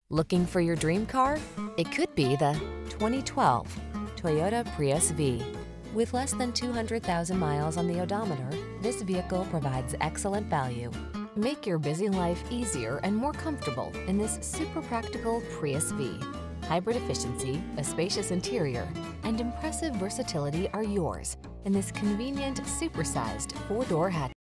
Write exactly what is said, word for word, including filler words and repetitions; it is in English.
Looking for your dream car? It could be the twenty twelve Toyota Prius V. With less than two hundred thousand miles on the odometer, this vehicle provides excellent value. Make your busy life easier and more comfortable in this super practical Prius V. Hybrid efficiency, a spacious interior, and impressive versatility are yours in this convenient, supersized four-door hatch.